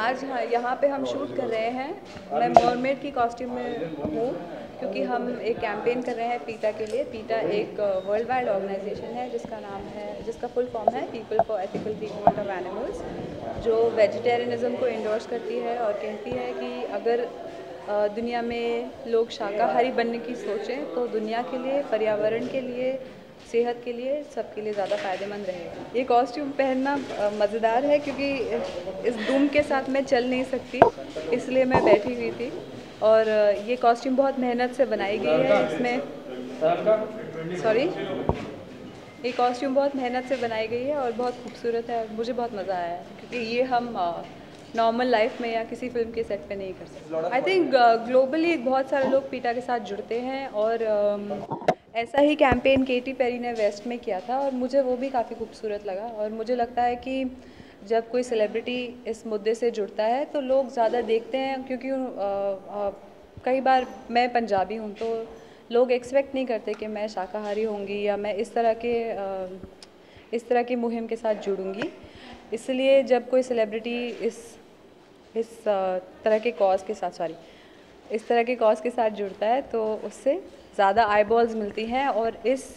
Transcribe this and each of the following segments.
आज हाँ यहाँ पे हम शूट कर रहे हैं। मैं मरमेड की कॉस्ट्यूम में हूँ क्योंकि हम एक कैंपेन कर रहे हैं पीटा के लिए। पीटा एक वर्ल्ड वाइड ऑर्गेनाइजेशन है जिसका फुल फॉर्म है people for ethical treatment of animals, जो वेजिटेरियनिज़म को इंडोर्स करती है और कहती है कि अगर दुनिया में लोग शाकाहारी बनने की सोचें तो दुनिया के लिए, पर्यावरण के लिए, सेहत के लिए, सबके लिए ज़्यादा फ़ायदेमंद रहेगा। ये कॉस्ट्यूम पहनना मज़ेदार है क्योंकि इस धूम के साथ मैं चल नहीं सकती, इसलिए मैं बैठी हुई थी। और ये कॉस्ट्यूम बहुत मेहनत से बनाई गई है। इसमें ये कॉस्ट्यूम बहुत मेहनत से बनाई गई है और बहुत खूबसूरत है। मुझे बहुत मज़ा आया है क्योंकि ये हम नॉर्मल लाइफ में या किसी फिल्म के सेट पे नहीं कर सकते। आई थिंक ग्लोबली बहुत सारे लोग पीटा के साथ जुड़ते हैं और ऐसा ही कैंपेन केटी पेरी ने वेस्ट में किया था और मुझे वो भी काफ़ी खूबसूरत लगा। और मुझे लगता है कि जब कोई सेलिब्रिटी इस मुद्दे से जुड़ता है तो लोग ज़्यादा देखते हैं, क्योंकि कई बार मैं पंजाबी हूँ तो लोग एक्सपेक्ट नहीं करते कि मैं शाकाहारी होंगी या मैं इस तरह की मुहिम के साथ जुड़ूंगी। इसलिए जब कोई सेलिब्रिटी इस तरह के कॉज के साथ इस तरह के कॉज के साथ जुड़ता है तो उससे ज़्यादा आईबॉल्स मिलती हैं और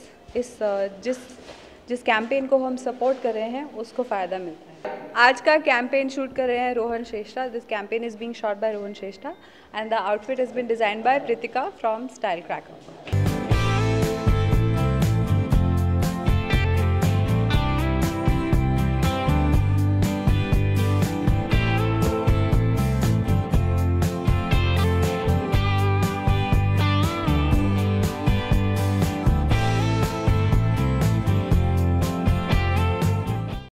जिस कैंपेन को हम सपोर्ट कर रहे हैं उसको फ़ायदा मिलता है। आज का कैंपेन शूट कर रहे हैं Rohan Shrestha. This campaign is being shot by Rohan Shrestha and the outfit is been designed by Pritika from Style cracker.